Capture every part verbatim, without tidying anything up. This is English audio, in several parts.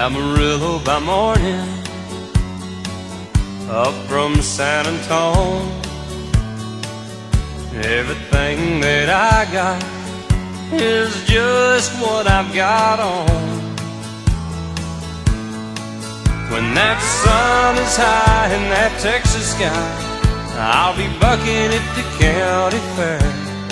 Amarillo by morning, up from San Antone. Everything that I got is just what I've got on. When that sun is high in that Texas sky, I'll be bucking at the county fair.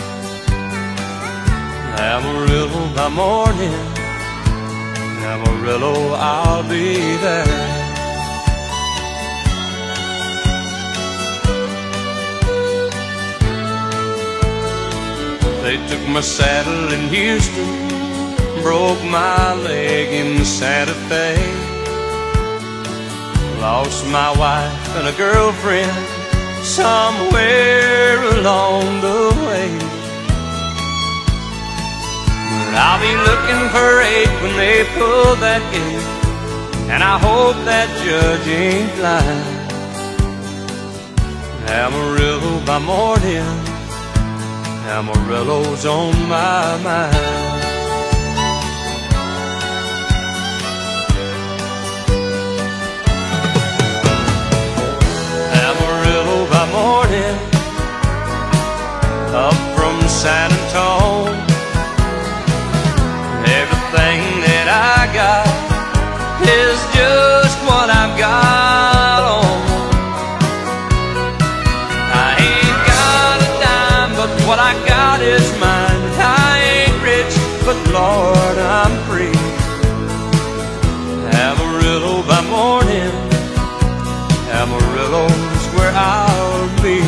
Amarillo by morning, Amarillo, I'll be there. They took my saddle in Houston, broke my leg in Santa Fe, lost my wife and a girlfriend somewhere along the way. But I'll be looking for eight when they pull that gate, and I hope that judge ain't lying. Amarillo by morning, Amarillo's on my mind. Amarillo by morning, up from San Antone. Everything that I got is just what I've got on. I ain't got a dime, but what I got is mine. I ain't rich, but Lord, I'm free. Amarillo by morning, Amarillo's where I'll be.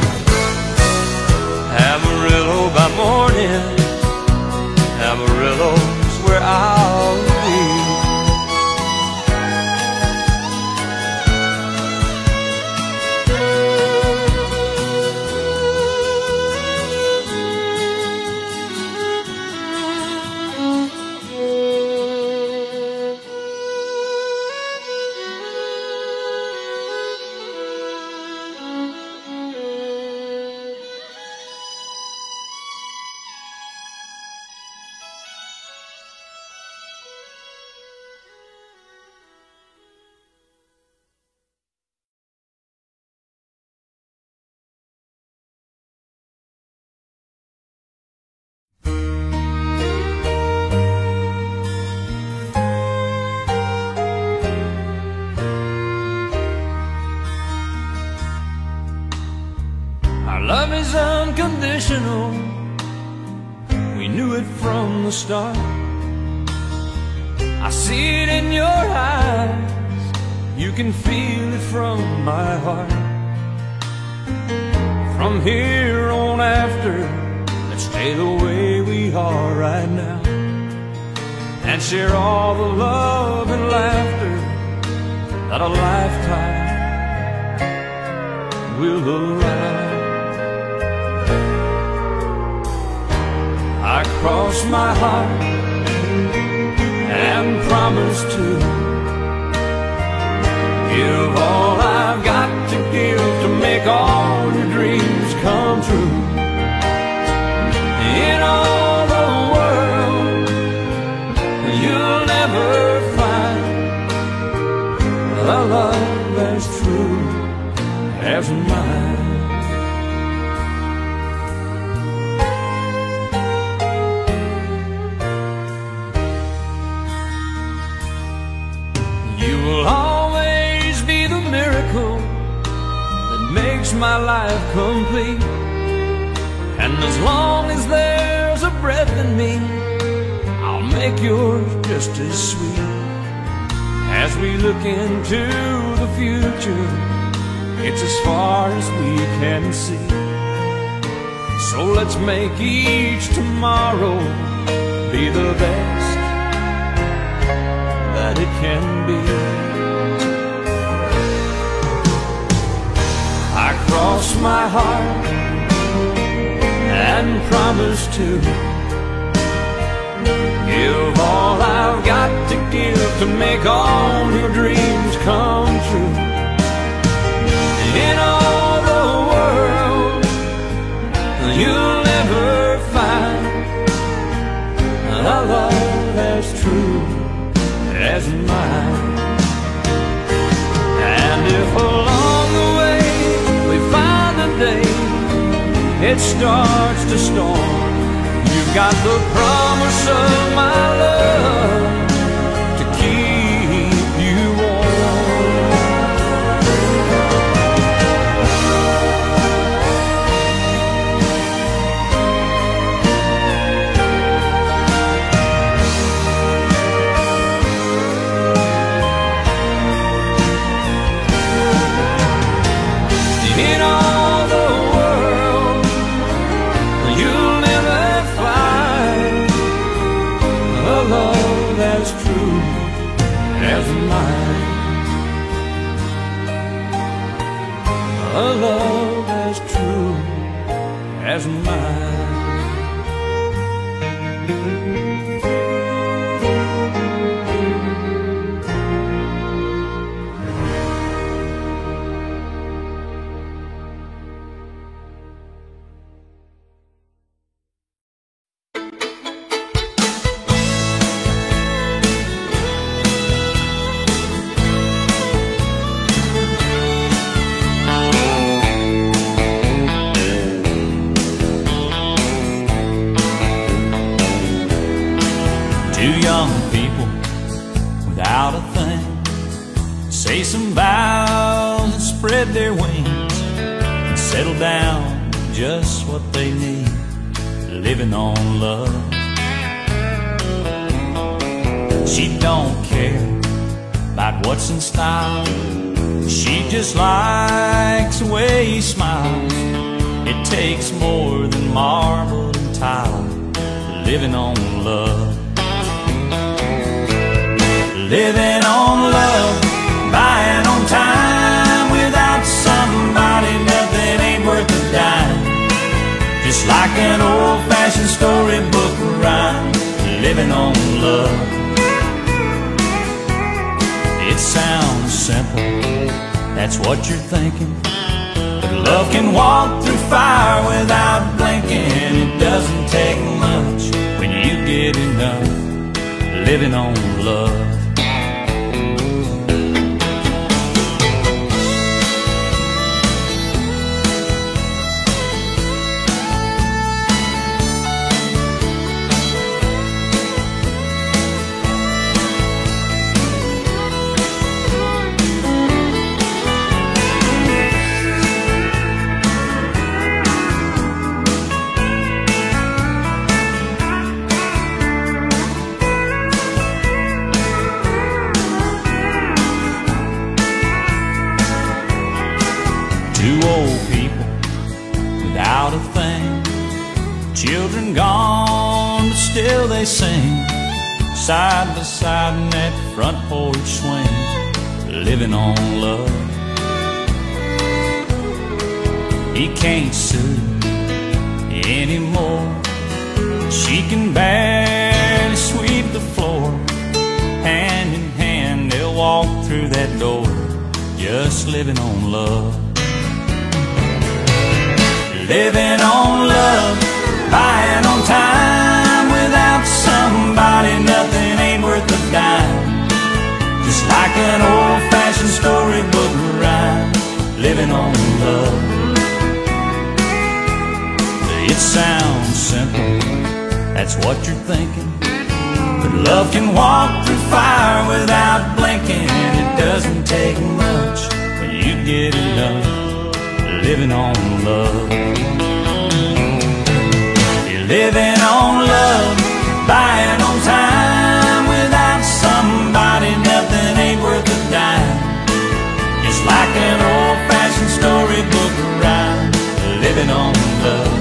Amarillo by morning, Amarillo's where I'll be. Love is unconditional, we knew it from the start. I see it in your eyes, you can feel it from my heart. From here on after, let's stay the way we are right now, and share all the love and laughter that a lifetime will allow. I cross my heart and promise to give all I've got to give to make all your dreams come true. In all the world, you'll never find a love as true as mine. You'll always be the miracle that makes my life complete. And as long as there's a breath in me, I'll make yours just as sweet. As we look into the future, it's as far as we can see. So let's make each tomorrow be the best that it can be. I cross my heart and promise to give all I've got to give to make all your dreams come true. In all the world, you'll never find a love as true as mine. And if along the way we find a day it starts to storm, you've got the promise of my love to keep you warm. In all the world you'll never find a love as true as mine, a love as true as mine. Two young people without a thing say some vows and spread their wings and settle down just what they need, living on love. She don't care about what's in style, she just likes the way he smiles. It takes more than marble and tile, living on love. Living on love, buying on time. Without somebody, nothing ain't worth a dime. Just like an old-fashioned storybook rhyme, living on love. It sounds simple, that's what you're thinking, but love can walk through fire without blinking. It doesn't take much when you get enough, living on love. Two old people without a thing, children gone, but still they sing, side by side in that front porch swing, living on love. He can't sue anymore, she can barely sweep the floor. Hand in hand they'll walk through that door, just living on love. Living on love, buying on time. Without somebody, nothing ain't worth a dime. Just like an old-fashioned storybook rhyme, living on love. It sounds simple, that's what you're thinking, but love can walk through fire without blinking. It doesn't take much when you get enough, living on love. You're living on love, buying on time. Without somebody, nothing ain't worth a dime. Just like an old-fashioned storybook rhyme, living on love.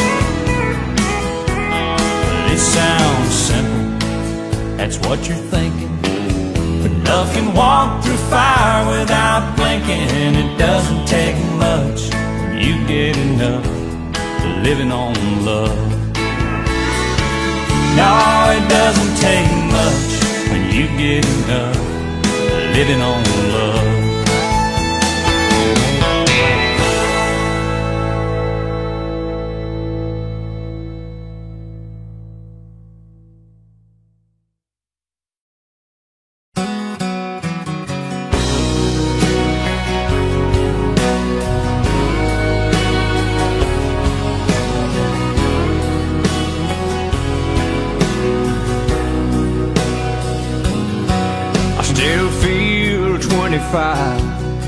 It sounds simple, that's what you're thinking, but love can walk through fire without blinking. It doesn't take much when you get enough, living on love. No, it doesn't take much when you get enough, living on love. twenty-five.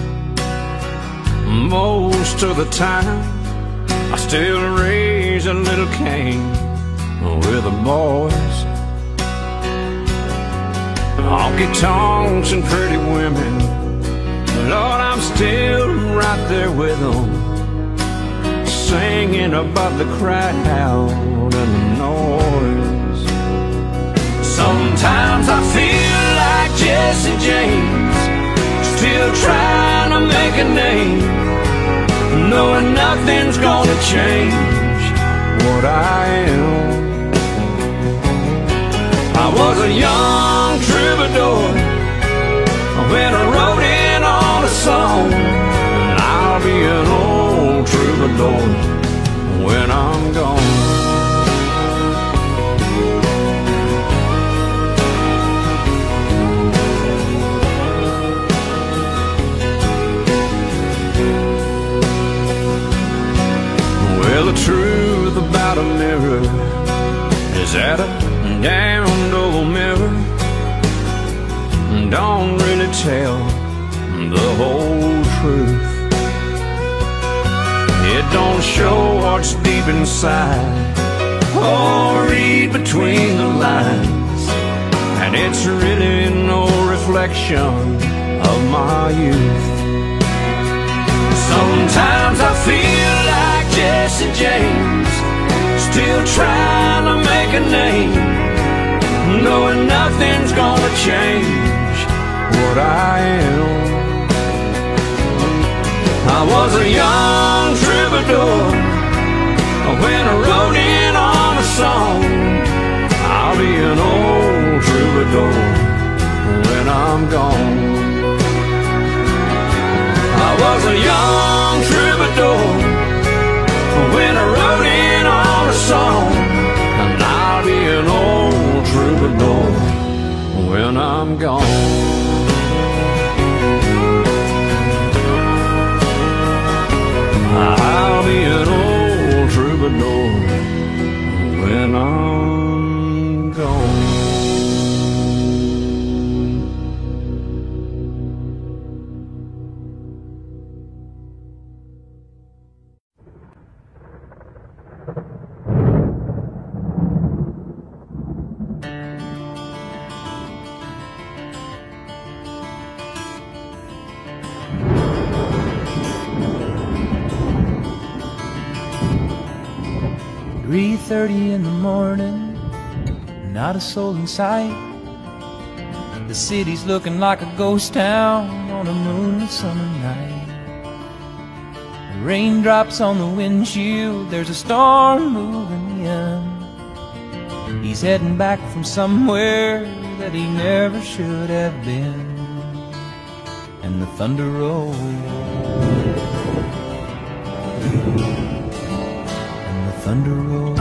Most of the time I still raise a little Cain with the boys. Honky tonks and pretty women, Lord, I'm still right there with them, singing about the crowd and the noise. Sometimes I feel like Jesse James, still trying to make a name, knowing nothing's gonna change what I am. I was a young troubadour when I wrote in on a song, and I'll be an old troubadour when I'm gone. Well, the truth about a mirror is that a damned old mirror don't really tell the whole truth. It don't show what's deep inside or read between the lines, and it's really no reflection of my youth. Sometimes I feel like Jesse James, still trying to make a name, knowing nothing's gonna change what I am. I was a young troubadour when I wrote in on a song. I'll be an old troubadour when I'm gone. I was a young troubadour when I wrote in on a song, and I'll be an old troubadour when I'm gone. I'll be an old troubadour when I'm gone. three thirty in the morning, not a soul in sight. The city's looking like a ghost town on a moonlit summer night. Raindrops on the windshield, there's a storm moving in. He's heading back from somewhere that he never should have been. And the thunder rolls, thunder rolls.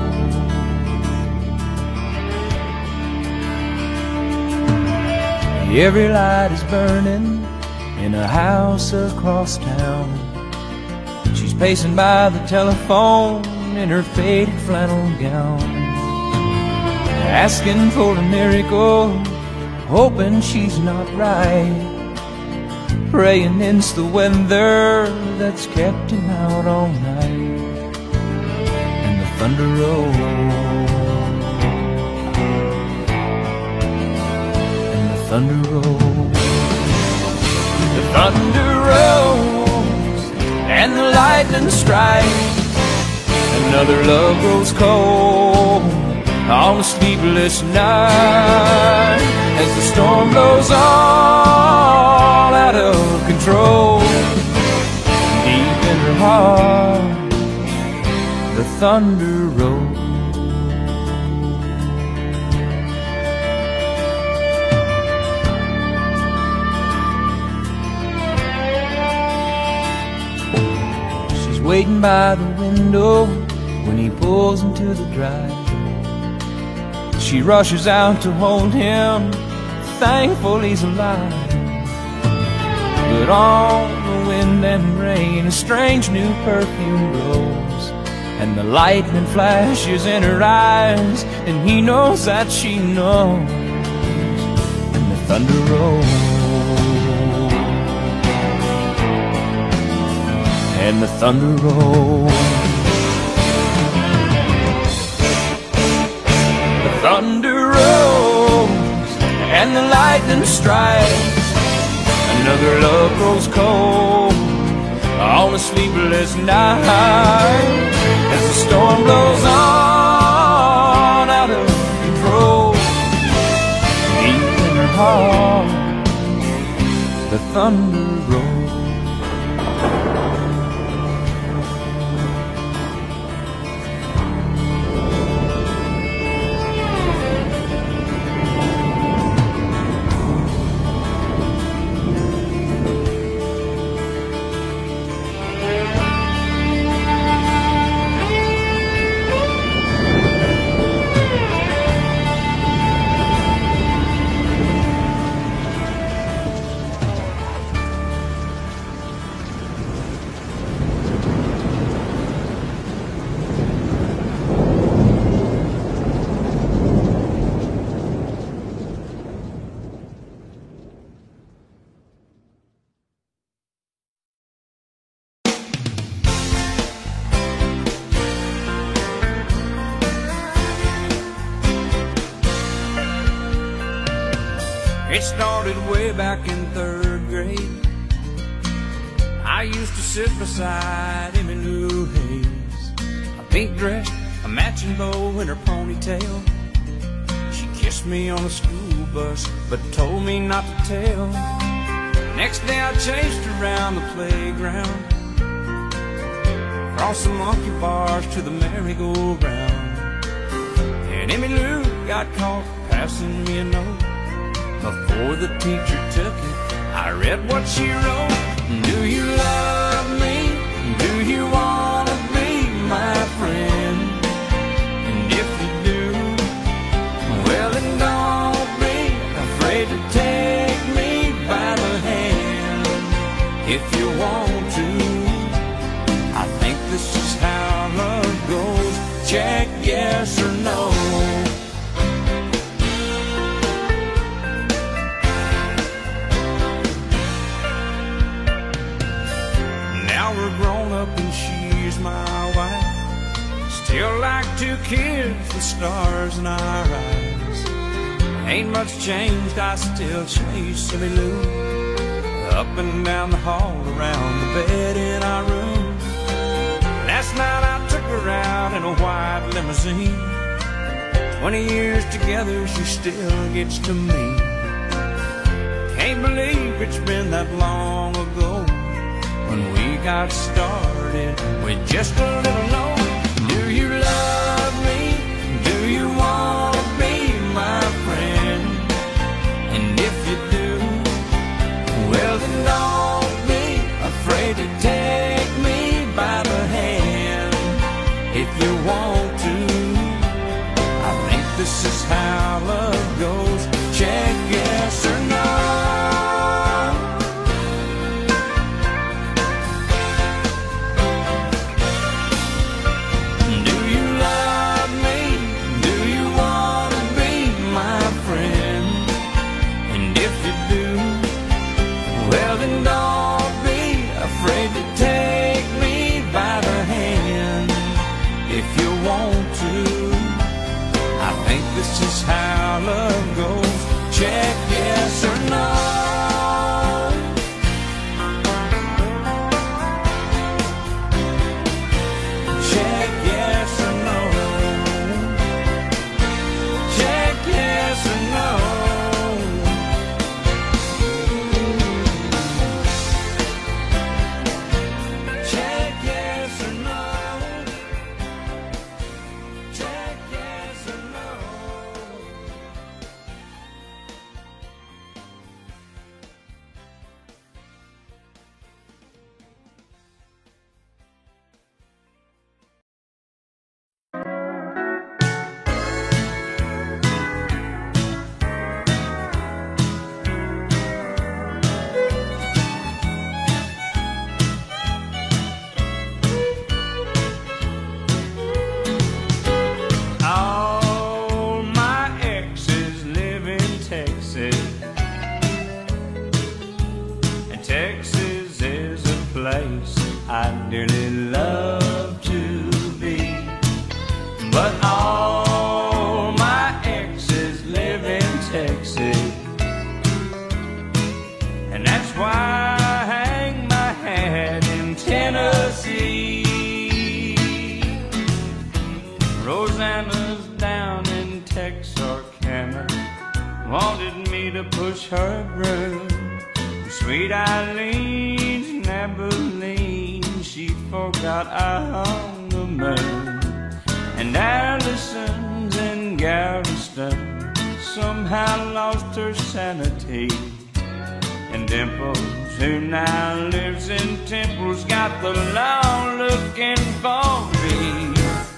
Every light is burning in a house across town. She's pacing by the telephone in her faded flannel gown, asking for a miracle, hoping she's not right, praying it's the weather that's kept him out all night. Thunder rolls, and the thunder rolls. The thunder rolls, and the lightning strikes. Another love grows cold on a sleepless night, as the storm blows all out of control. Deep in her heart, the thunder rolls. She's waiting by the window when he pulls into the drive. She rushes out to hold him, thankful he's alive. But on the wind and rain, a strange new perfume grows, and the lightning flashes in her eyes, and he knows that she knows, and the thunder rolls. and the thunder rolls. The thunder rolls and the lightning strikes. Another love grows cold on a sleepless night as the storm blows on out of control. Deep in her heart, the thunder rolls. It started way back in third grade. I used to sit beside Emmylou Hayes, a pink dress, a matching bow in her ponytail. She kissed me on a school bus, but told me not to tell. Next day I chased around the playground, across the monkey bars to the merry-go-round. And Emmylou got caught passing me a note. Before the teacher took it, I read what she wrote. Do you love me? Do you want to be my friend? And if you do, well then don't be afraid to take me by the hand. If you want to, I think this is how love goes. Check yes or no. We're grown up and she's my wife. Still like two kids with stars in our eyes. Ain't much changed, I still chase Emmylou up and down the hall, around the bed in our room. Last night I took her out in a white limousine. Twenty years together, she still gets to me. Can't believe it's been that long ago when we got started with just a little note. Do you love me? Do you want to be my friend? And if you do, well then don't be afraid to take me by the hand. If you want to, I think this is how love goes. Check yes or no. This is how love goes. Check yes or no. Check yes or no. Check yes or no. Check yes or no. Check yes or no. Hannah wanted me to push her broom. Sweet Eileen's in Abilene, she forgot I hung the moon. And Allison's in Galveston somehow lost her sanity. And Dimples, who now lives in Temple's, got the law looking for me.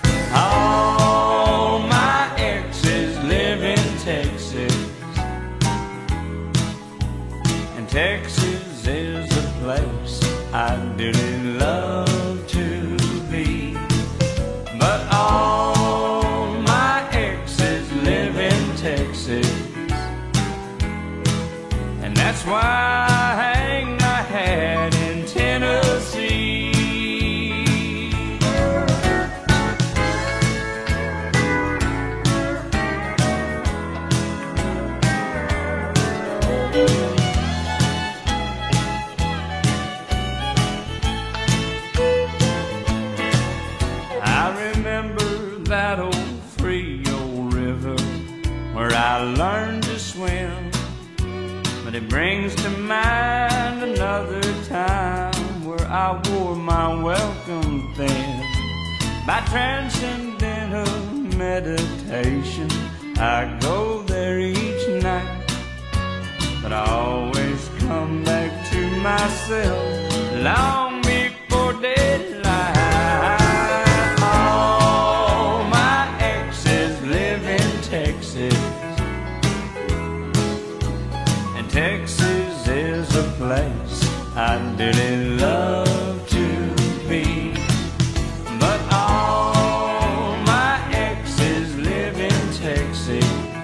All my exes live in Texas, and Texas is a place I dearly love to be. But all my exes live in Texas, and that's why I hang my hat in Tennessee. I remember that old Frio river where I learned to swim, but it brings to mind another time where I wore my welcome thin. By transcendental meditation, I go there each night, but I always come back to myself long before daylight. All my exes live in Texas, and Texas is a place I dearly love to be. But all my exes live in Texas,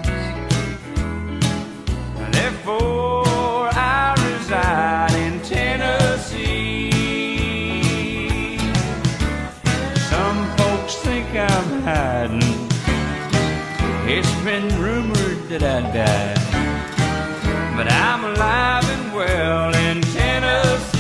therefore I reside in Tennessee. Some folks think I'm hiding, it's been rumored that I died, but I'm alive and well in Tennessee.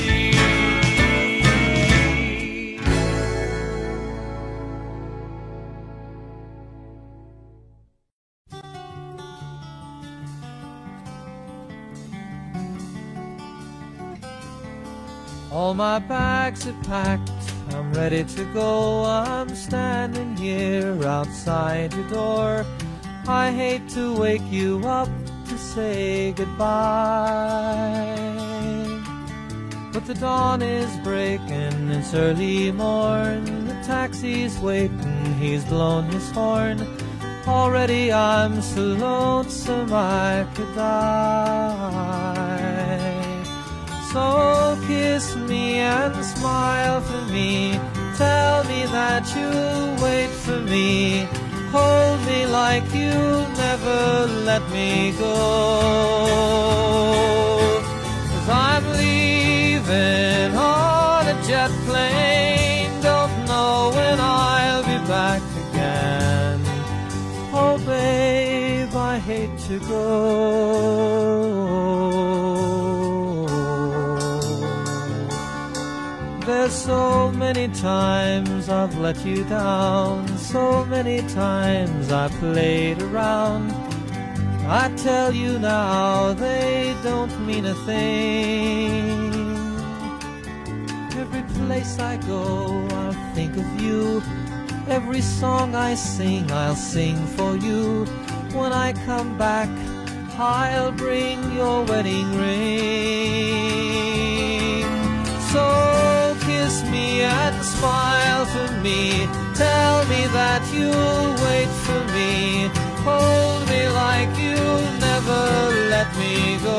All my bags are packed, I'm ready to go. I'm standing here outside your door. I hate to wake you up to say goodbye, but the dawn is breaking, it's early morn. The taxi's waiting, he's blown his horn. Already I'm so lonesome I could die. So kiss me and smile for me, tell me that you'll wait for me. Hold me like you'll never let me go, 'cause I'm leaving on a jet plane, don't know when I'll be back again. Oh babe, I hate to go. There's so many times I've let you down, so many times I played around. I tell you now, they don't mean a thing. Every place I go, I'll think of you. Every song I sing, I'll sing for you. When I come back, I'll bring your wedding ring. So kiss me and smile for me, tell me that you'll wait for me. Hold me like you'll never let me go,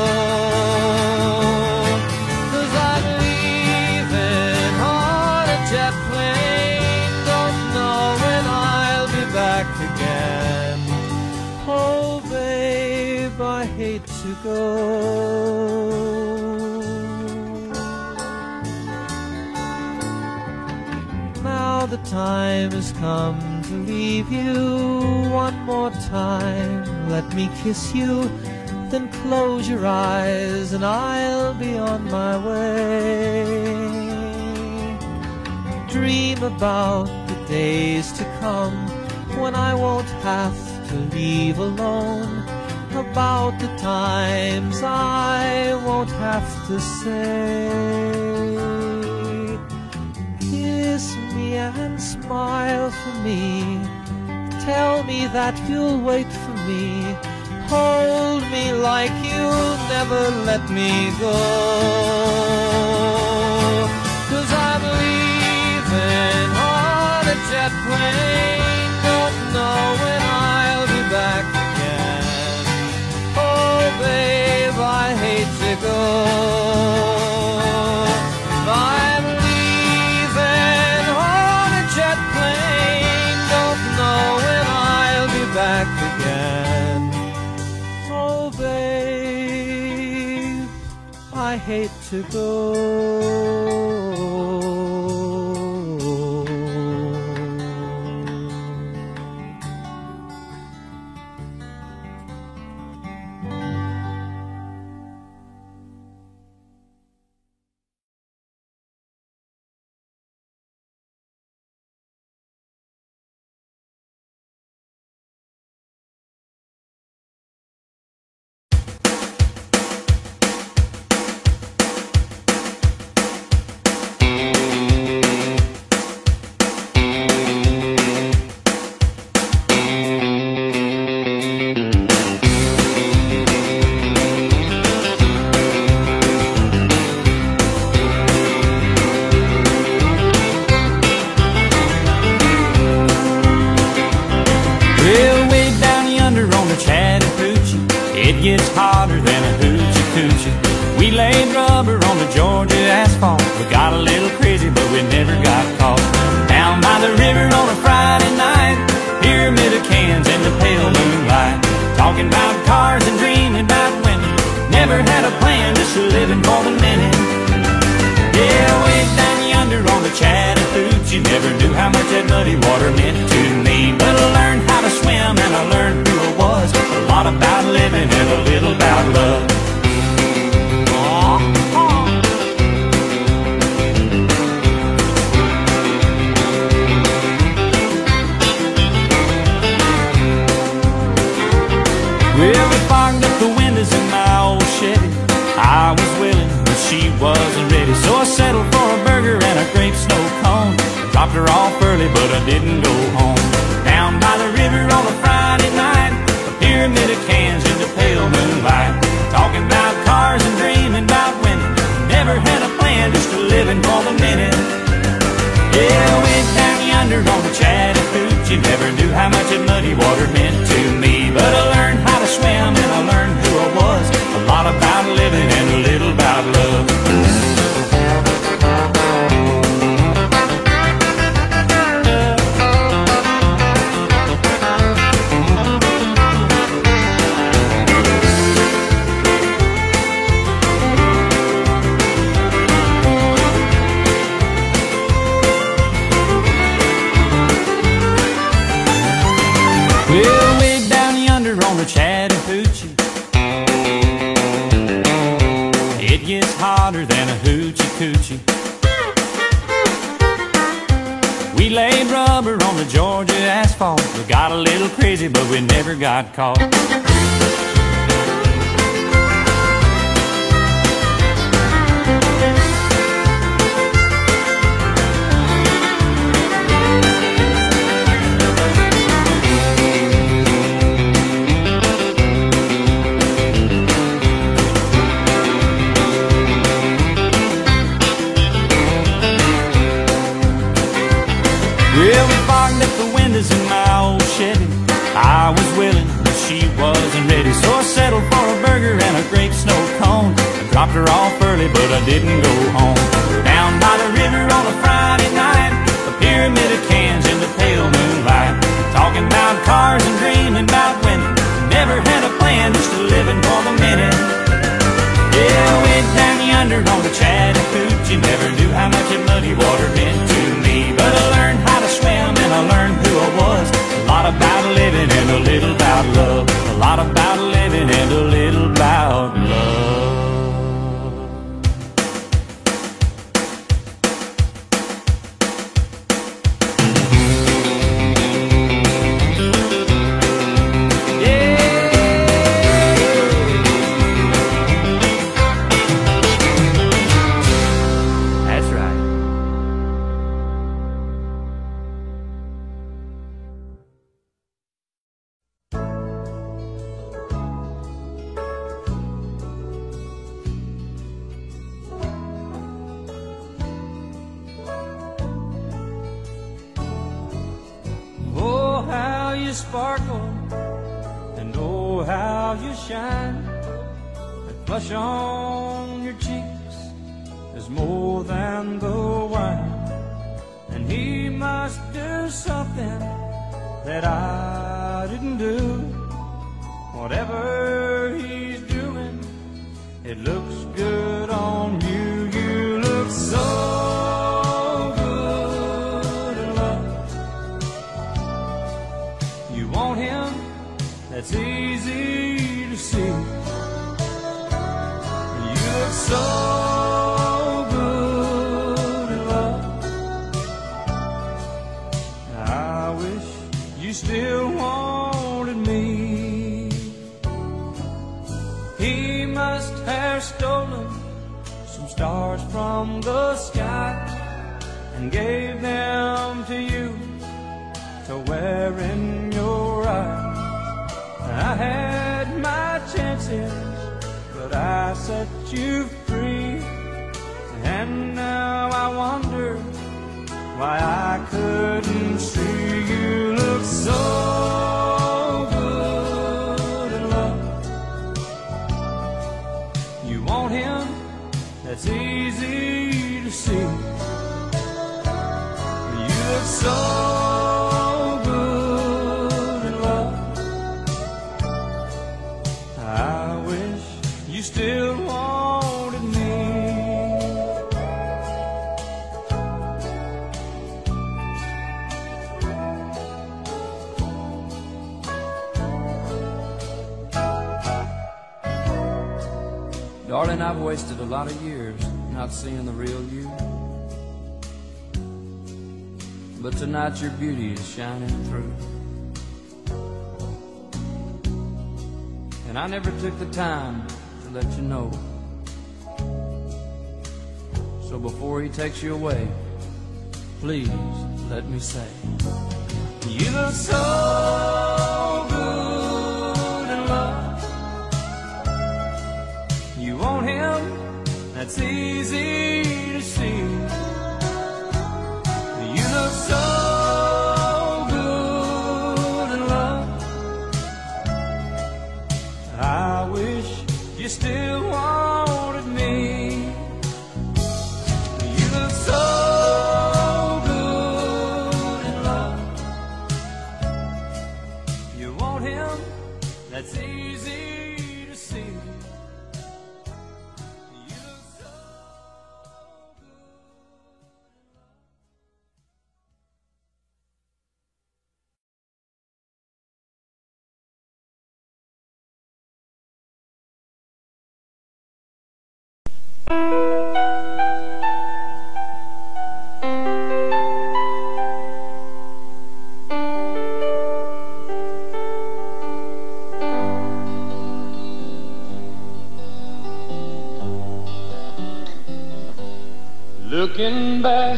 'cause I'm leaving on a jet plane, don't know when I'll be back again. Oh babe, I hate to go. Now the time has come to leave you. One more time, let me kiss you, then close your eyes and I'll be on my way. Dream about the days to come when I won't have to to leave alone, about the times I won't have to say. Kiss me and smile for me, tell me that you'll wait for me, hold me like you'll never let me go. 'Cause I'm leaving on a jet plane, don't know when I'll be back again. Oh babe, I hate to go. I'm leaving on a jet plane, don't know when I'll be back again. Oh babe, I hate to go. It gets hotter than a hoochie coochie. We laid rubber on the Georgia asphalt. We got a little crazy, but we never got caught. Down by the river on a Friday night, pyramid of cans in the pale moonlight, talking about cars and dreaming about women. Never had a plan, just living for the minute. Yeah, way down yonder on the Chattahoochee, never knew how much that muddy water meant to me. But I learned how to swim and I learned who I was. A lot about living and a little about love. Well, we fogged up the windows in my old Chevy. I was willing, but she wasn't ready. So I settled for a burger and a grape snow cone. I dropped her off early, but I didn't go home. Down by the river on a Friday night, a pyramid of cans in the pale moonlight, talking about cars and dreaming about women. Never had a plan, just a living for the minute. Yeah, went down yonder on the Chattahoochee, never knew how much that muddy water meant to me. But I learned how to swim and I learned who I was. A lot about living and a little about love. Well, way down yonder on the Chattahoochee, it gets hotter than a hoochie coochie. We laid rubber on the Georgia asphalt. We got a little crazy, but we never got caught. Well, we fogged up the windows in my old Chevy. I was willing, but she wasn't ready. So I settled for a burger and a grape snow cone. I dropped her off early, but I didn't go home. Down by the river on a Friday night, a pyramid of cans in the pale moonlight, talking about cars and dreaming about women. Never had a plan, just a living for the minute. Yeah, went down yonder on the Chattahoochee, never knew how much that muddy water meant to me. But I learned how to swim and I learned who I was. A lot about living and a little about love. A lot about living and a little about love. you sparkle, and oh, how you shine. The flush on your cheeks is more than the wine. And he must do something that I didn't do. Whatever he's doing, it looks good on you. You look so good in love. You want him, that's easy to see. You look so good in love. I wish you still wanted me. He must have stolen some stars from the sky and gave them to you to wear in your eyes. I had my chances, but I set you free. And now I wonder why I couldn't see. You look so good in love. You want him, that's easy to see. You look so good in love. I wish you still wanted me. Darling, I've wasted a lot of years not seeing the real you. But tonight your beauty is shining through. And I never took the time to let you know. So before he takes you away, please let me say, you look so good in love. You want him, that's easy to see. You look so good in love. I wish you still wanted me. You look so good in love. You want him, that's easy to see. Looking back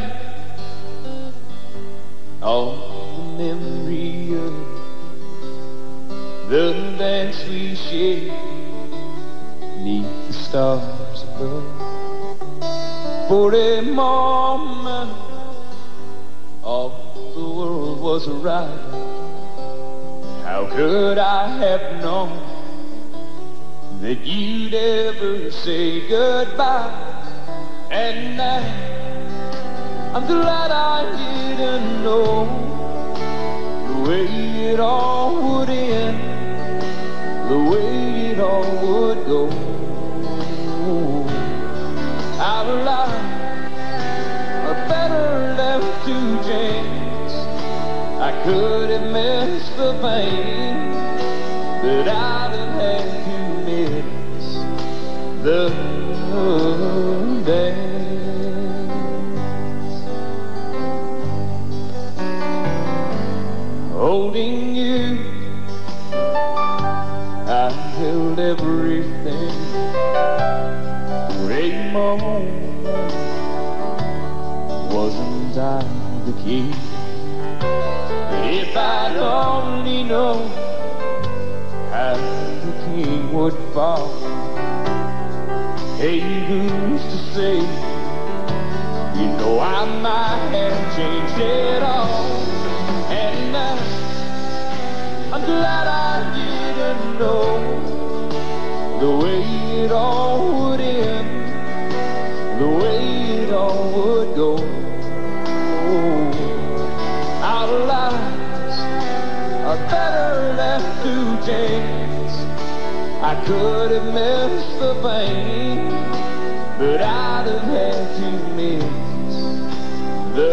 on the memory of the dance we shared beneath the stars above. For a moment all the world was right. How could I have known that you'd ever say goodbye? And now I'm glad I didn't know the way it all would end, the way it all would go. Our lives are better left to chance. I could have missed the pain, but I'd have had to miss the dance. Holding you, I held everything. For a moment, wasn't I the key? If I'd only known how the king would fall. Hey, who's to say? You know I might have changed it all. And now know the way it all would end, the way it all would go. Oh, our lives are better left to chance. I could have missed the pain, but I'd have had to miss the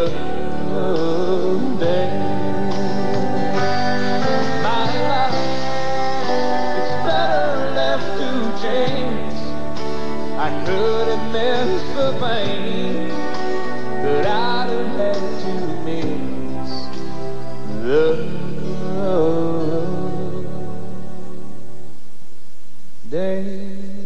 dance. My life, it's better left to chance. I could have missed the pain, but I'd have had to miss the dance.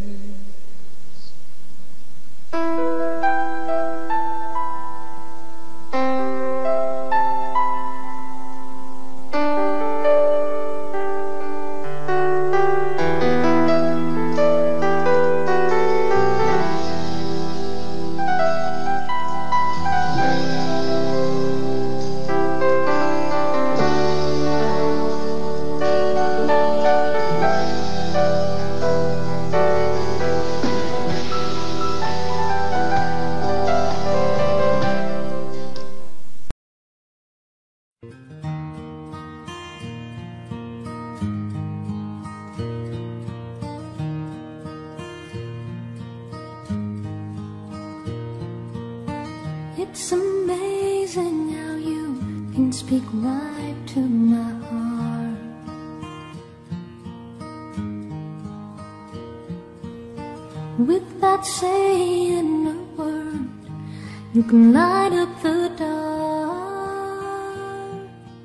It's amazing how you can speak right to my heart. Without saying a word, you can light up the dark.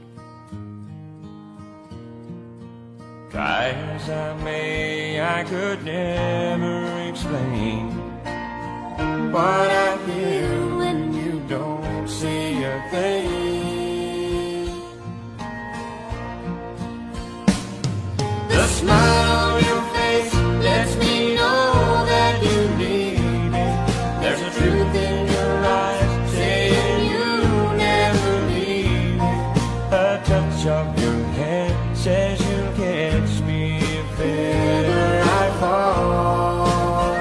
Try as I may, I could never explain what I hear when you don't say a thing. The smile on your face lets me know that you need me. There's a truth in your eyes saying you never leave me. A touch of your hand says you'll catch me if ever I fall.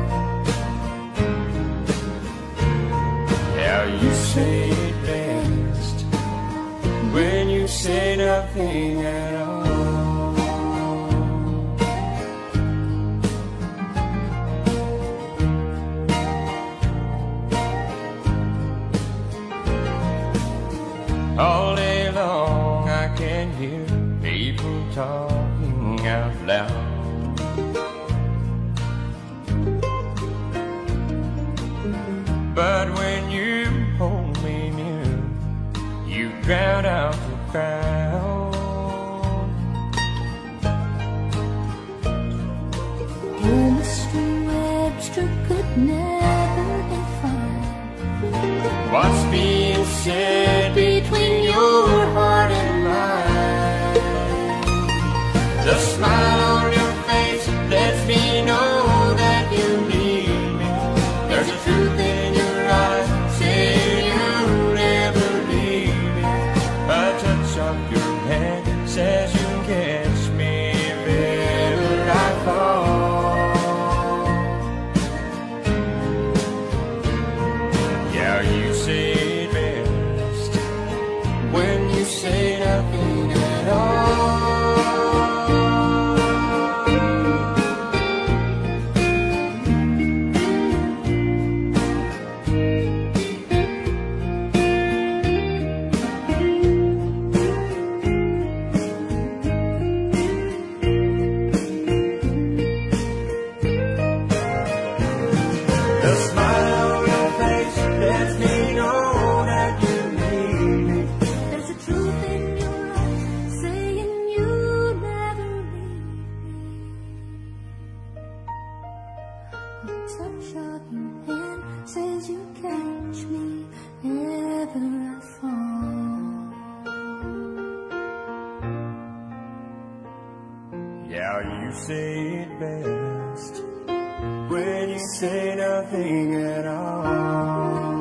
You say it best when you say nothing at all. All day long I can hear people talking out loud. But when you hold me near, you drown out the crowd. Chemistry Webster could never define what's being said between your heart and mine. The smile on your face lets me know that you need me. There's a truth in your eyes saying you'll never leave me. A touch of your hand says you'll catch me if ever I fall. Yeah, you say it best when you say nothing at all. Yeah, you say it best when you say nothing at all.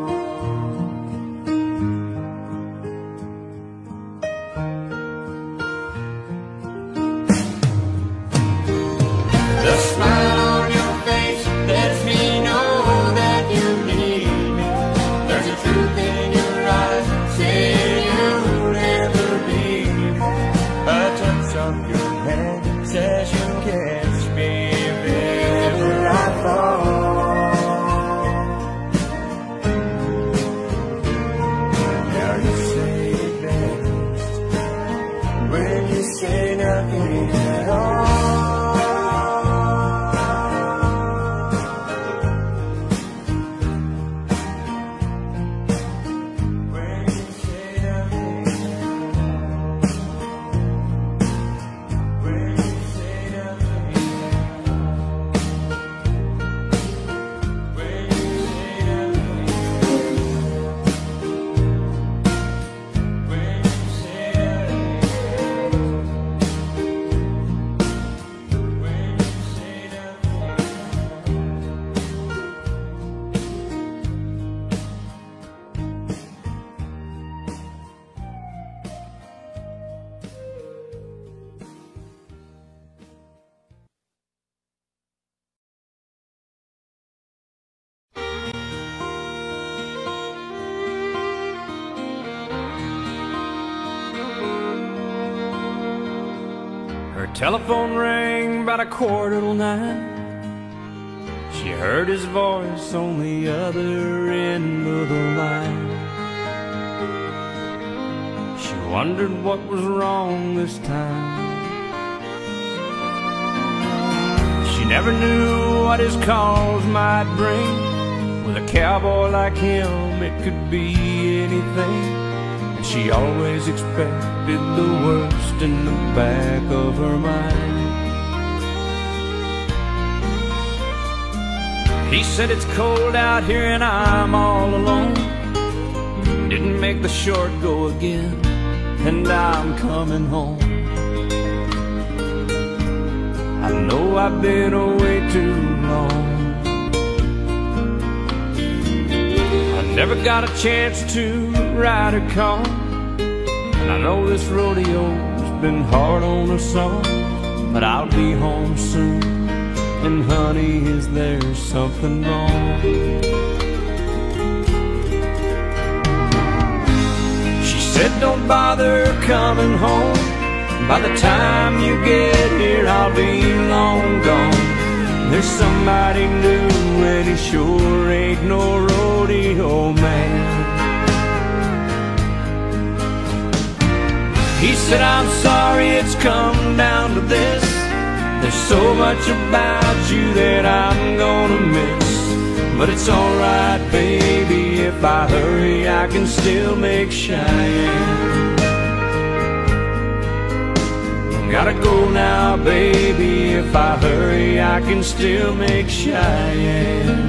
catch me if ever I fall. Now you say it best when you say nothing at all. Telephone rang about a quarter till nine. She heard his voice on the other end of the line. She wondered what was wrong this time. She never knew what his calls might bring. With a cowboy like him, it could be anything. She always expected the worst in the back of her mind. He said it's cold out here and I'm all alone. Didn't make the short go again, and I'm coming home. I know I've been away too long. I never got a chance to ride or call, and I know this rodeo's been hard on us all. But I'll be home soon, and honey, is there something wrong? She said don't bother coming home. By the time you get here I'll be long gone. There's somebody new and he sure ain't no rodeo man. He said I'm sorry it's come down to this. There's so much about you that I'm gonna miss. But it's alright baby, if I hurry I can still make Cheyenne. Gotta go now baby, if I hurry I can still make Cheyenne.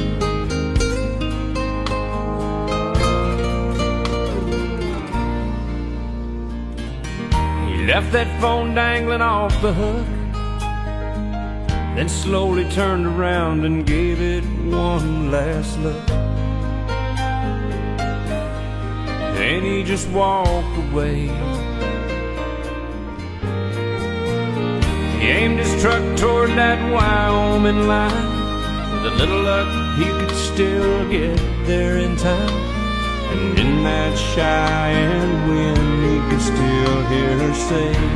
He left that phone dangling off the hook, then slowly turned around and gave it one last look. Then he just walked away. He aimed his truck toward that Wyoming line. With a little luck he could still get there in time. And in that Cheyenne wind he could still hear her sing.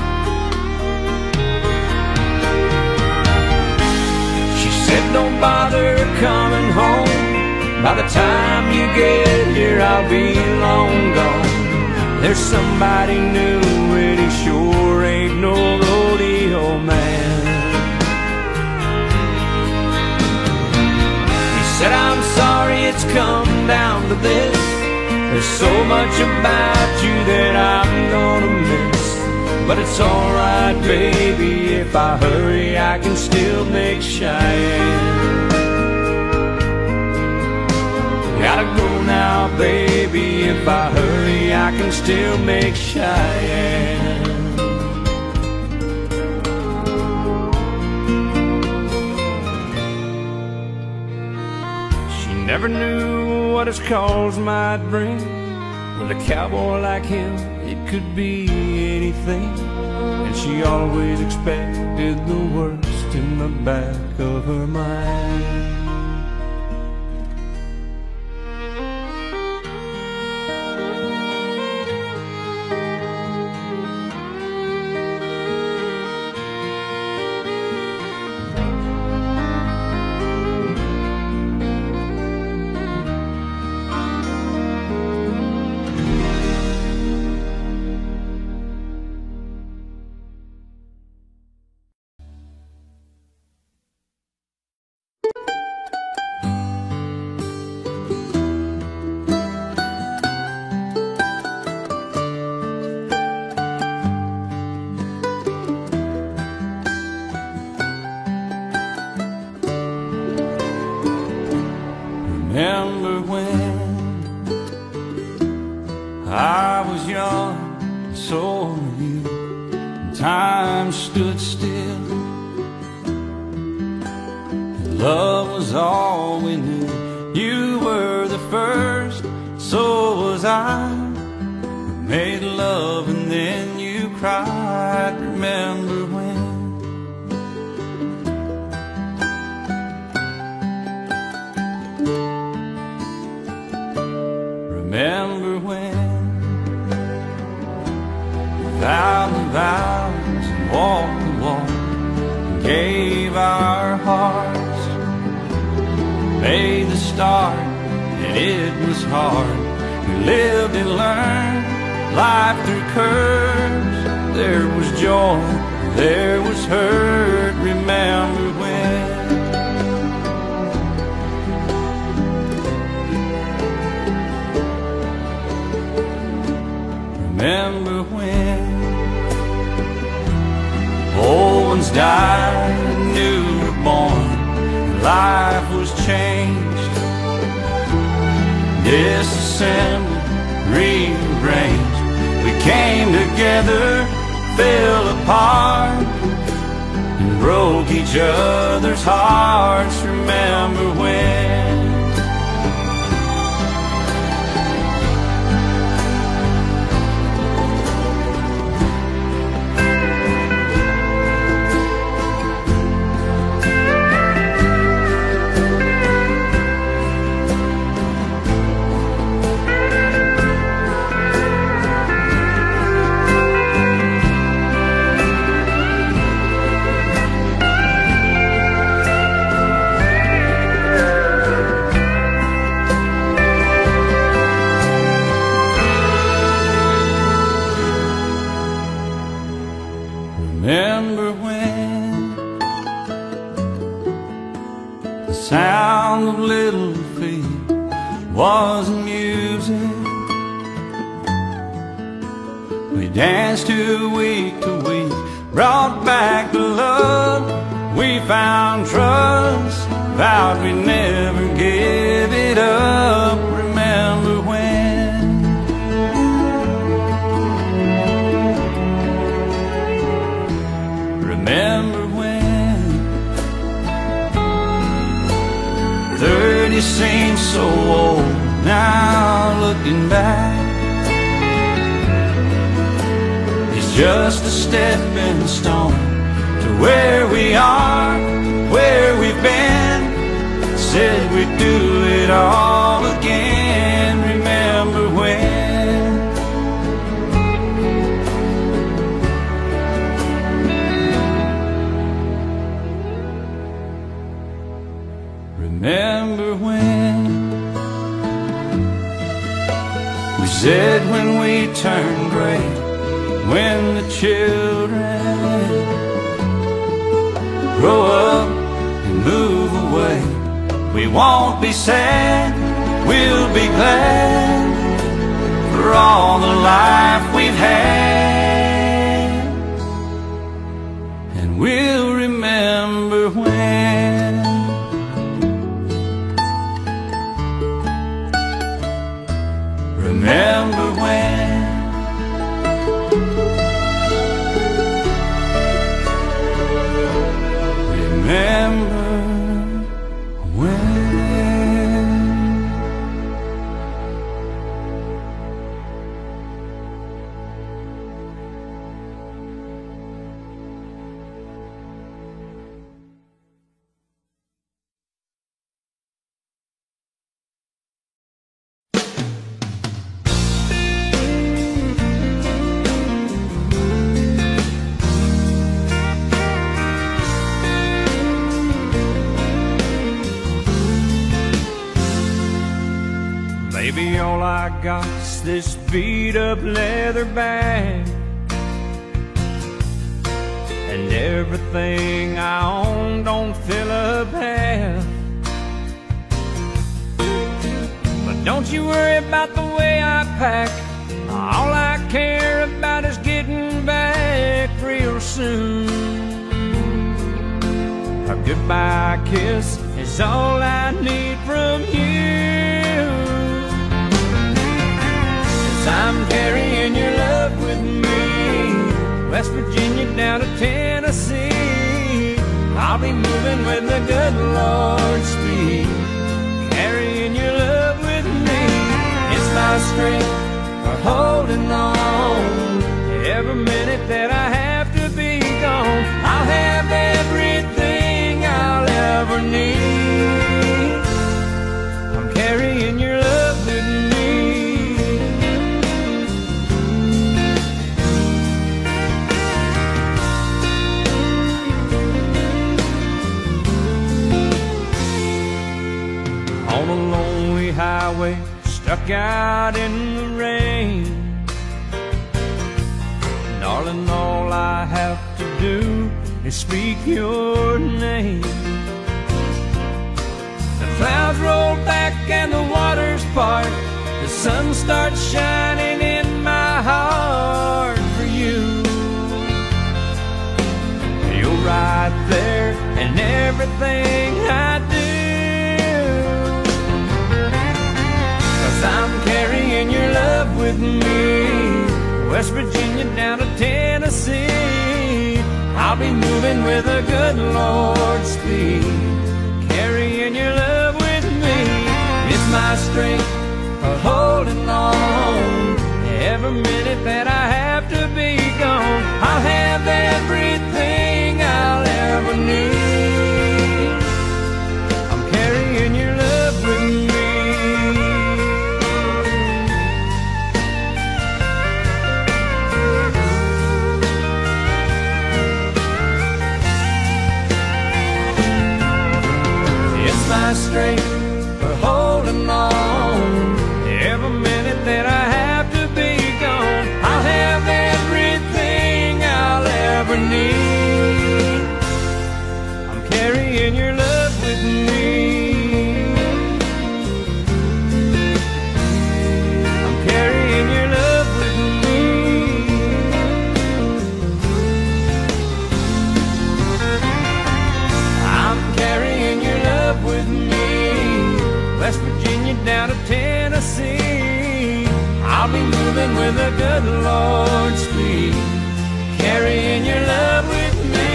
She said don't bother coming home. By the time you get here I'll be long gone. There's somebody new and he sure ain't no rodeo man. He said I'm sorry it's come down to this. There's so much about you that I'm gonna miss. But it's alright baby, if I hurry I can still make Cheyenne. Gotta go now baby, if I hurry I can still make Cheyenne. She never knew what his calls might bring. With a cowboy like him it could be anything. And she always expected the worst in the back of her mind. was all we knew. You were the first, so was I. We made love and then you cried. Remember when? Remember when? Vowed the vows and walked the walk and gave our hearts. Made the start and it was hard. We lived and learned life through curves. There was joy, there was hurt. Remember when? Remember when? Old ones died, new were born, life was changed. Disassembled, rearranged. We came together, fell apart, and broke each other's hearts. Remember when? Remember when the sound of little feet was music? We danced to week to week, brought back the love. We found trust, vowed we'd never give it up. Remember when? Remember when? Thirty seems so old now, looking back. It's just a stepping stone to where we are, where we've been. Said we'd do it all again. Remember when? Remember when? We said when we turn gray, when the children grow up and move away, we won't be sad, we'll be glad for all the life we've had. And we'll remember when. Remember when? Remember when? Baby, all I got's this beat up leather bag, and everything I own don't fill up half. But don't you worry about the way I pack. All I care about is getting back real soon. A goodbye kiss is all I need from you. I'm carrying your love with me, West Virginia down to Tennessee. I'll be moving when the good Lord speaks. my strength for holding on. Every minute that I have to be gone, I'll have everything I'll ever need. I'm carrying your love with me. On a lonely highway, stuck out in the rain, darling, all I have to do is speak your name. The clouds roll back and the waters part, the sun starts shining in my heart for you. You're right there in everything I do, 'cause I'm carrying your love with me. West Virginia down to Tennessee, I'll be moving with a good Lord's speed, carrying your love with me. It's my strength for holding on. Every minute that I have to be gone, I'll have everything I'll ever need. I'm carrying your love with me. My strength for holding on. Every minute that I have to be gone, I'll have everything I'll ever need. I'm carrying your love with me. I'm carrying your love with me. I'm carrying your love with me. West Virginia down to Tennessee, I'll be moving with a good Lord's speed, carrying your love with me.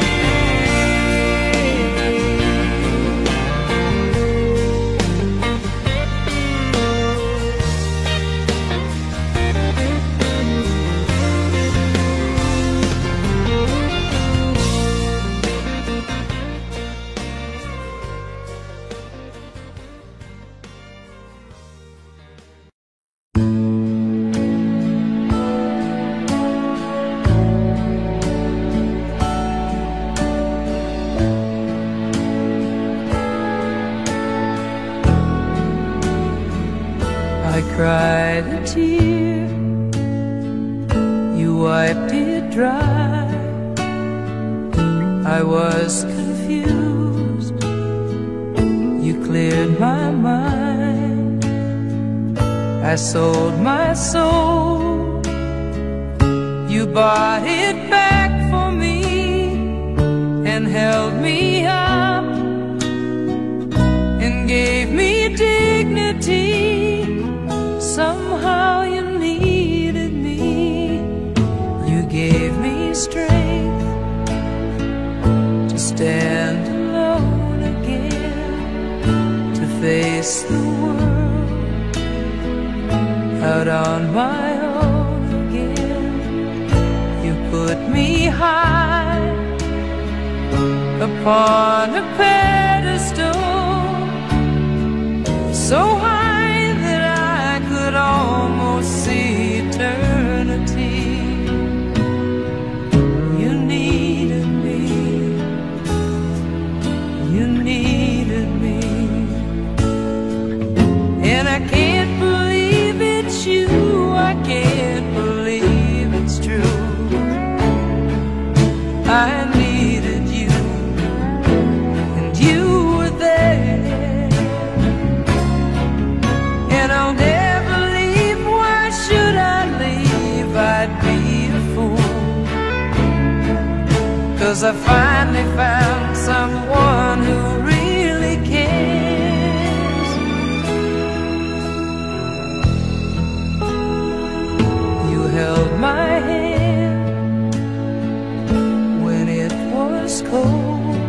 I cried a tear, you wiped it dry. I was confused, you cleared my mind. I sold my soul, you bought it back for me and held me up and gave me dignity. Somehow you needed me. You gave me strength to stand alone again, to face the world out on my own again. You put me high upon a pedestal, so high almost see eternity. You needed me, you needed me, and I can't believe it's you, I can't believe it's true. I needed you, and you were there, and I'll never, I'd be a fool, 'cause I finally found someone who really cares. You held my hand when it was cold,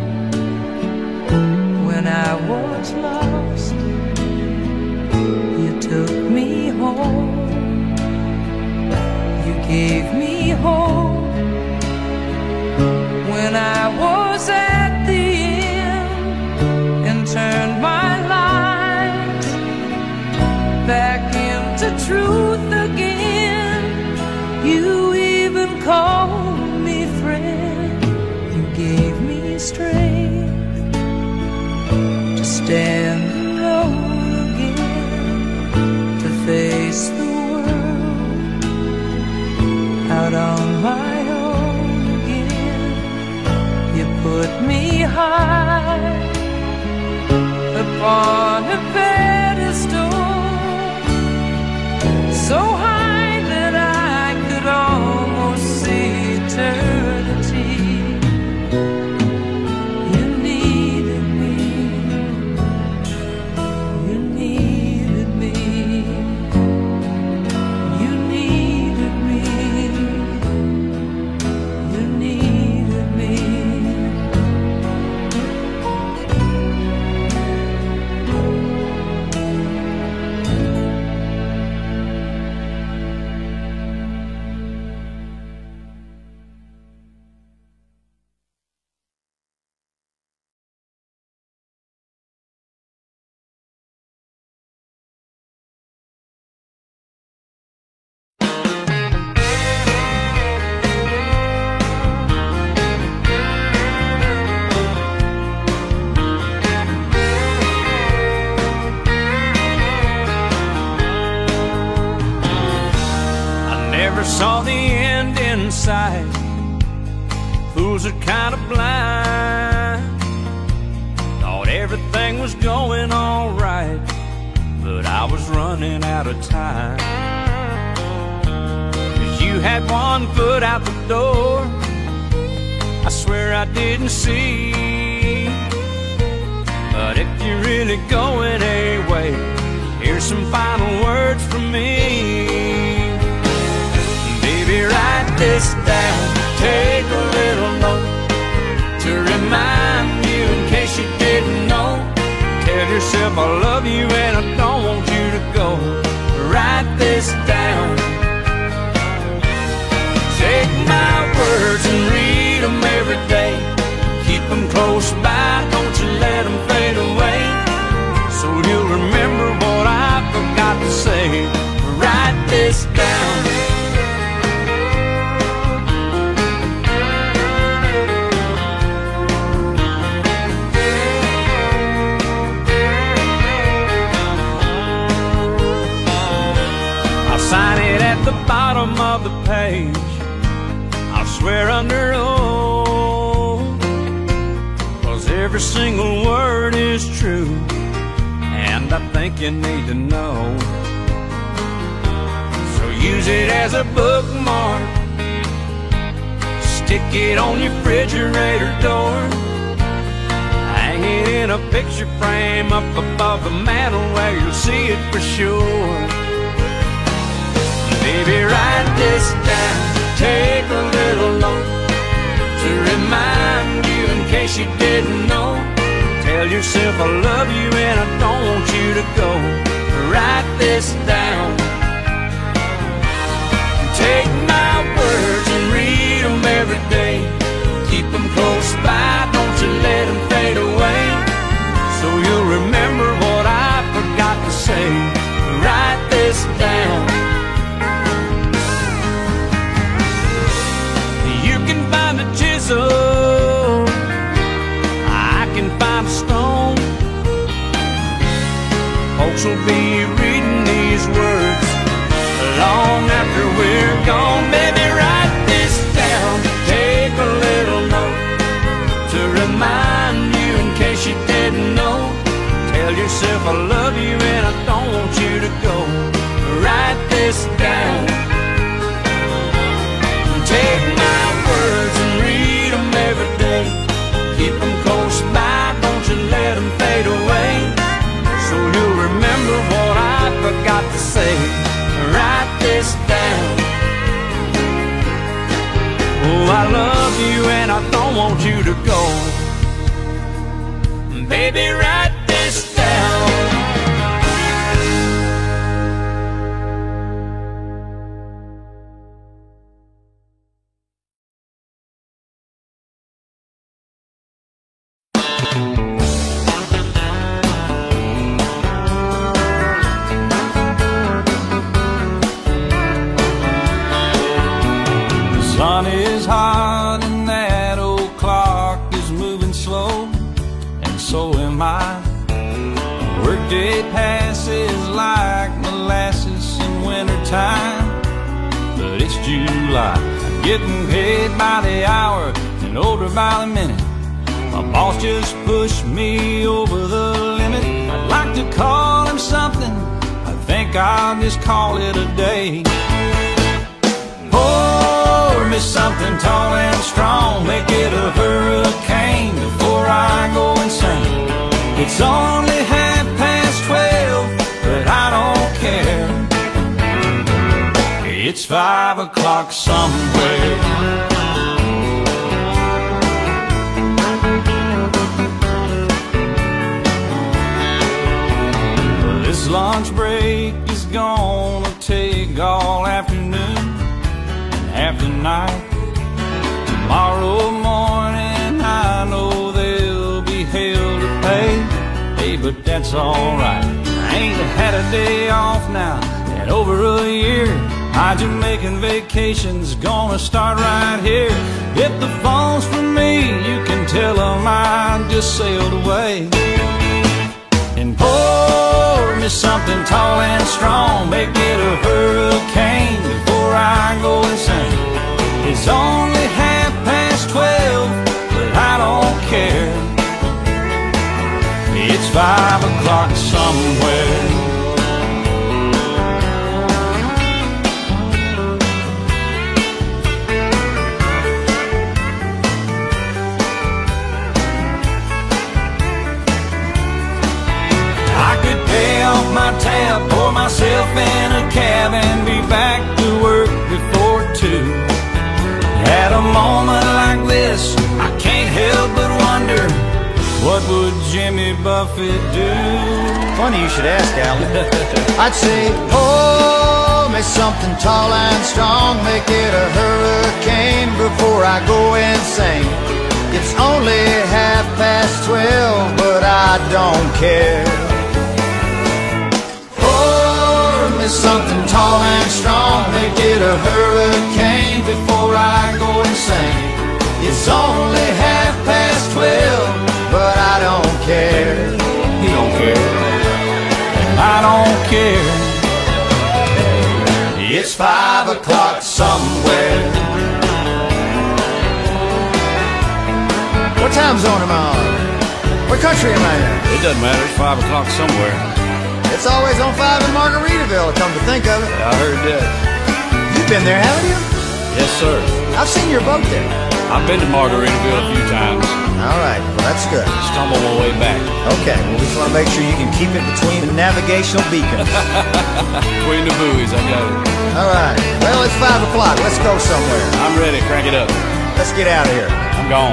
when I was lost. You took me home gave me hope when I was at the end and turned my life back into truth again. You even called me friend. You gave me strength to stand alone again, to face the world out on my own again. You put me high upon a pedestal, so high that I could almost see eternity. You needed me, you needed me, you needed me, you needed me. Never saw the end in sight. Fools are kind of blind. Thought everything was going all right, but I was running out of time. 'Cause you had one foot out the door, I swear I didn't see. But if you're really going away, here's some final words from me. Baby, write this down, take a little note to remind you in case you didn't know. Tell yourself I love you and I don't want you to go. Write this down. Take my words and read them every day. Keep them close by, don't you let them fade away. So you'll remember what I forgot to say. Write this down. Sign it at the bottom of the page. I'll swear under oath, 'cause every single word is true, and I think you need to know. So use it as a bookmark, stick it on your refrigerator door, hang it in a picture frame up above the mantle where you'll see it for sure. Baby, write this down, take a little note to remind you in case you didn't know. Tell yourself I love you and I don't want you to go. Write this down. Take my words and read them every day. Keep them close by, don't you let them fade away. So you'll remember what I forgot to say. Write this down. Chisel, I can find a stone. Folks will be reading these words long after we're gone. Baby, write this down, take a little note to remind you in case you didn't know. Tell yourself I love you and I don't want you to go. Write this down. Take my words and read them every day. Keep them close by, don't you let them fade away. So you'll remember what I forgot to say. Write this down. Oh, I love you and I don't want you to go. Baby, write this down. so am I. Workday passes like molasses in wintertime, but it's July. I'm getting paid by the hour and older by the minute. My boss just pushed me over the limit. I'd like to call him something, I think I'll just call it a day. Pour me something tall and strong, make it a hurricane before I go insane. It's only half past twelve, but I don't care. It's five o'clock somewhere. This lunch break is gonna take all afternoon and half the night. Tomorrow morning I know there'll be hell to pay. Hey, but that's alright. I ain't had a day off now in over a year. My Jamaican vacation's gonna start right here. If the phone's for me, you can tell them I just sailed away. And pour me something tall and strong, make it a hurricane before I go insane. It's only half past twelve, but I don't care. It's five o'clock somewhere. I could pay off my tab, pour myself in a cab, and be back to work before two. At a moment like this, I can't help but wonder, what would Jimmy Buffett do? Funny you should ask, Alan. I'd say, pour me something tall and strong, make it a hurricane before I go insane. It's only half past twelve, but I don't care. Pour me something tall and strong, make it a hurricane before I go insane. It's only half past twelve, but I don't care. He don't care, and I don't care. It's five o'clock somewhere. What time zone am I on? What country am I in? It doesn't matter, it's five o'clock somewhere. It's always on five in Margaritaville, come to think of it. I heard that. You've been there, haven't you? Yes, sir. I've seen your boat there. I've been to Margaritaville a few times. All right, well, that's good. Stumble my way back. Okay, well, we just want to make sure you can keep it between the navigational beacons. Between the buoys, I got it. All right, well, it's five o'clock. Let's go somewhere. I'm ready, crank it up. Let's get out of here. I'm gone.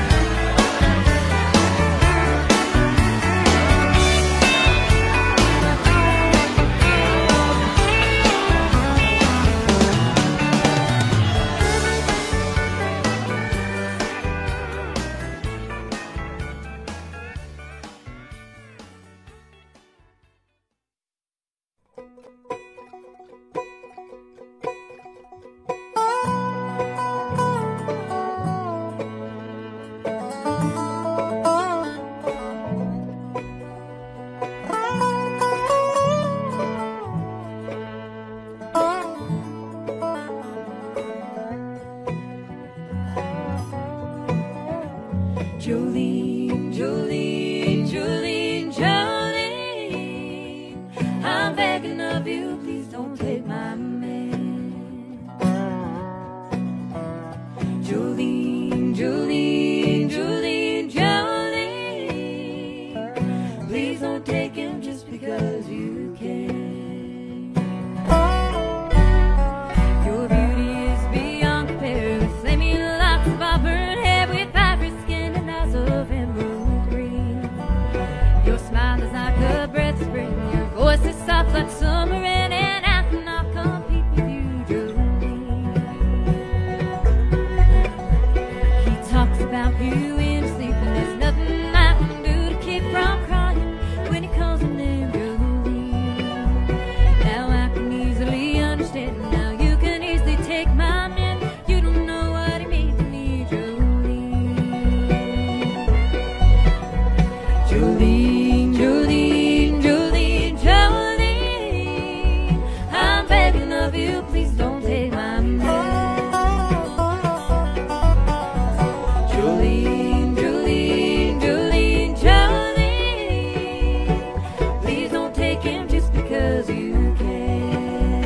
Jolene, Jolene, Jolene, Jolene, I'm begging of you, please don't take my man. Jolene, Jolene, Jolene, Jolene, please don't take him just because you can. Your beauty is beyond compare, with flaming locks of auburn hair, with ivory skin and eyes of emerald green. Your smile is like a breath of spring, your voice is soft like summer rain, and I cannot compete with you, Jolene. He talks about you in his sleep, and there's nothing I can do to keep from crying when he calls your name, Jolene. Now I can easily understand, now you can easily take my man. You don't know what he means to me, Jolene. Jolene, Jolene, Jolene, Jolene, I'm begging of you, please don't take my man. Jolene, Jolene, Jolene, Jolene, please don't take him just because you can.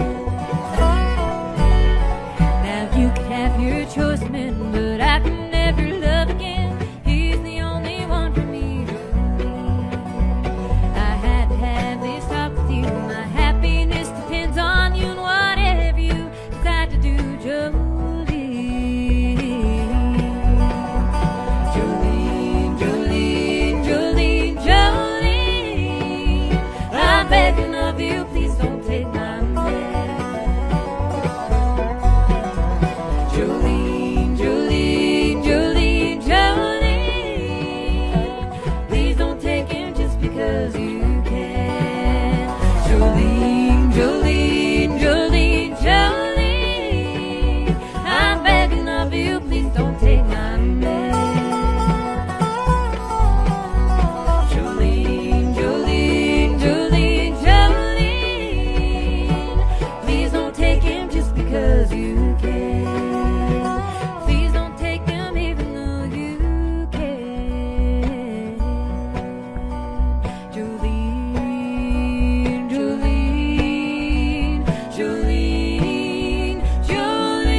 Now you can have your choice, man, but I can never love again. He's the only one for me, Jolene. I had to have this talk with you. My happiness depends on you and whatever you decide to do, Jolene. Jolene, Jolene, Jolene, Jolene, I'm begging of you, please don't take my man. Jolene, Jolene, Jolene, Jolene, please don't take him just because you can. Jolene, Jolene, Jolene, Jolene, I'm begging of you, please don't take my man. Jolene, Jolene, Jolene, Jolene, please don't take him just because you can. Please don't take him even though you can. Jolene, Jolene, Jolene, Jolene.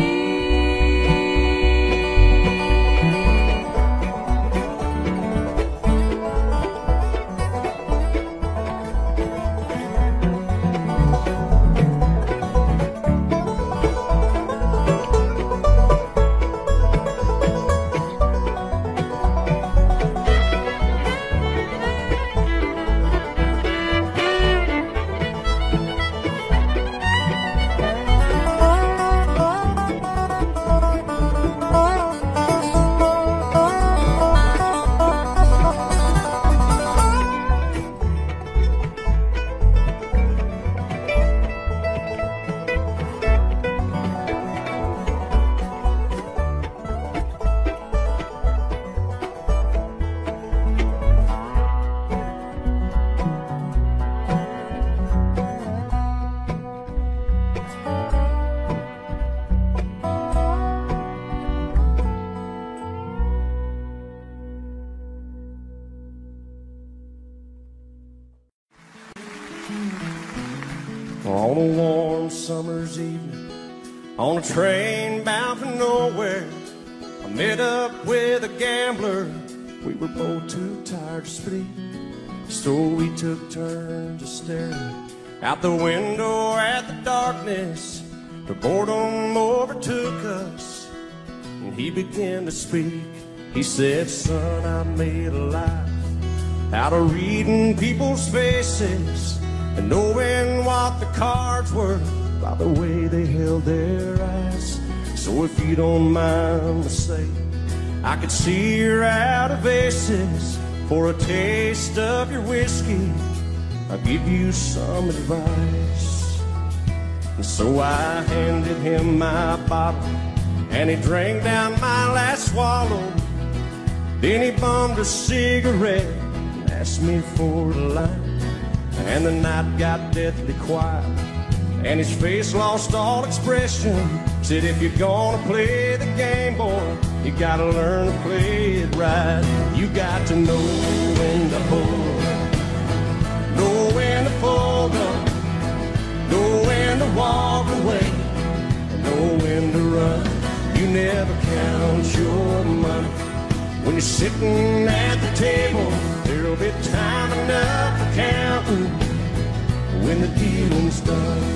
On a warm summer's evening, on a train bound for nowhere, I met up with a gambler. We were both too tired to speak, so we took turns of staring out the window at the darkness. The boredom overtook us, and he began to speak. He said, son, I made a life out of reading people's faces and knowing what the cards were by the way they held their eyes. So if you don't mind me saying, I could see you're out of aces. For a taste of your whiskey, I'll give you some advice. And so I handed him my bottle, and he drank down my last swallow. Then he bummed a cigarette and asked me for a line. And the night got deathly quiet, and his face lost all expression. Said, if you're gonna play the game, boy, you gotta learn to play it right. You got to know when to hold up, know when to fold up, know when to walk away, and know when to run. You never count your money when you're sitting at the table. There'll be time enough for counting when the dealing's done.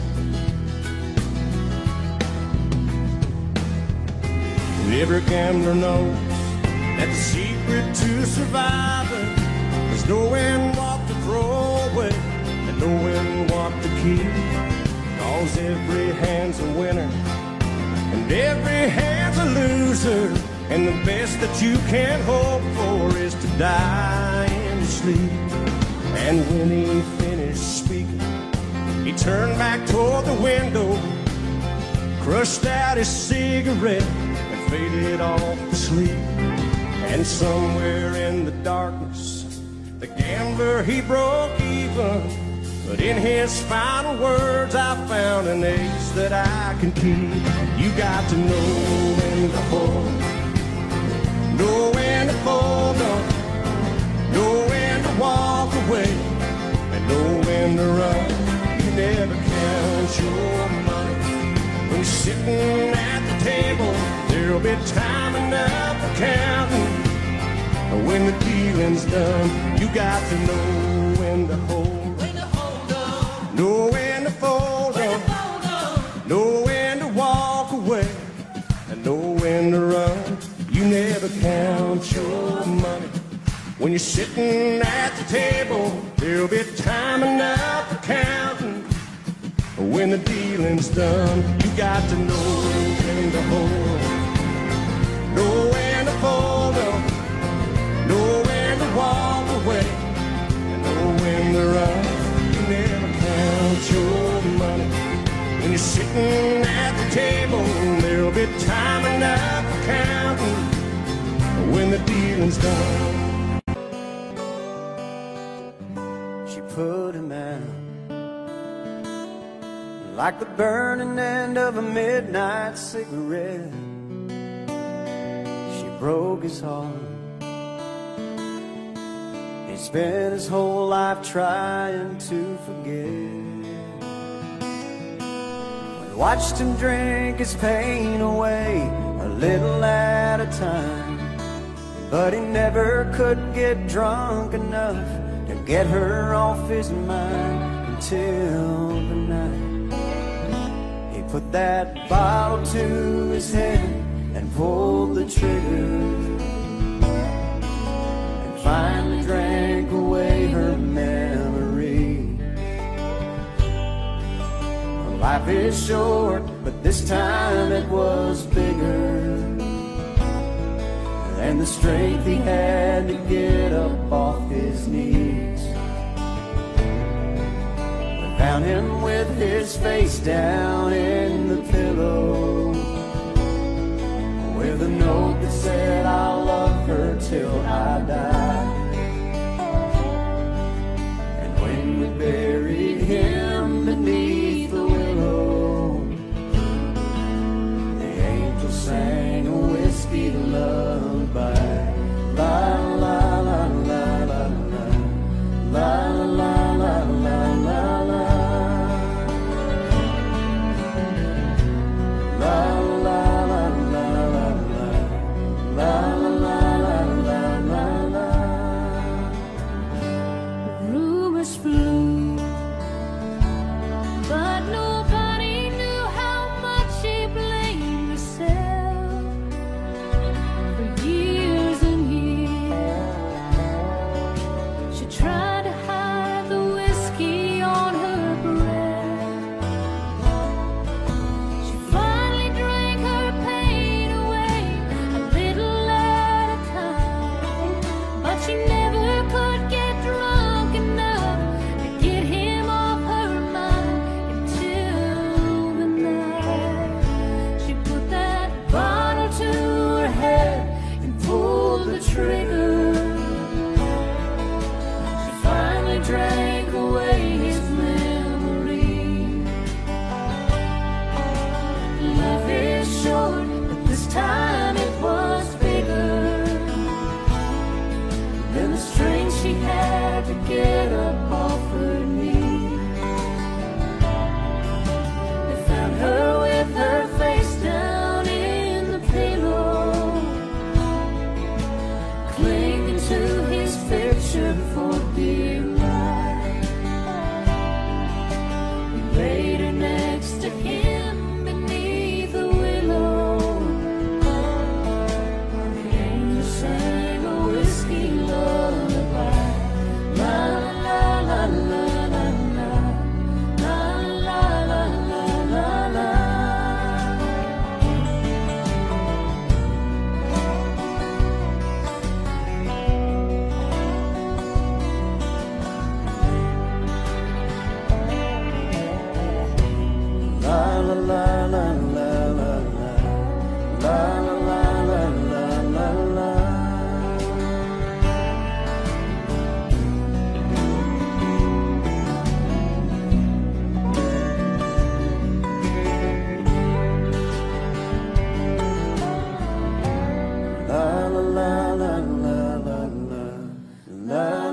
Every gambler knows that the secret to surviving is knowing what to throw away and knowing what to keep. Cause every hand's a winner and every hand's a loser, and the best that you can hope for is to die in your sleep. And when he finished speaking, he turned back toward the window, crushed out his cigarette, and faded off to sleep. And somewhere in the darkness, The gambler, he broke even, but in his final words I found an ace that I can keep. You got to know when to hold, know when to fold up, know when to walk away, and know when to run. You never count your money when you're sitting at the table. There'll be time enough for counting. When the dealing's done, you got to know when to hold, when to hold up, know when to fold when up, to fold up, know when to walk away, and know when to run. You never count your money when you're sitting at the table. There'll be time enough for counting. When the dealing's done, you got to know when to hold, know when to fold up, know when to walk away, and know when to run. You never count your money when you're sitting at the table. There'll be time enough for counting when the dealing's done. She put him out like the burning end of a midnight cigarette. She broke his heart. He spent his whole life trying to forget. We watched him drink his pain away a little at a time, but he never could get drunk enough to get her off his mind until the night he put that bottle to his head and pulled the trigger. Finally drank away her memory. Life is short, but this time it was bigger than the strength he had to get up off his knees. We found him with his face down in the pillow, with a note that said, I'll love her till I die. And when we buried him beneath the willow, the angel sang a whiskey lullaby. La la la la la la, la la la la la la. La la la la la la, la la la la la la. Rumors flew, but nobody knew how much he blamed herself. For years and years, she tried to hide the whiskey on her breath. She finally drank her pain away a little at a time, but she never could get drunk enough to get him off her mind until the night she put that bottle to her head and pulled the trigger. She finally drank away his memory. Life is short, but this time it was bigger than the strength she had to get up off her knees. They found her with her face down in the pillow, clinging to his picture for dear life. We laid her next to him beneath the willow. The angel sang a whiskey lullaby. La la la la la la, la la la la la la. love.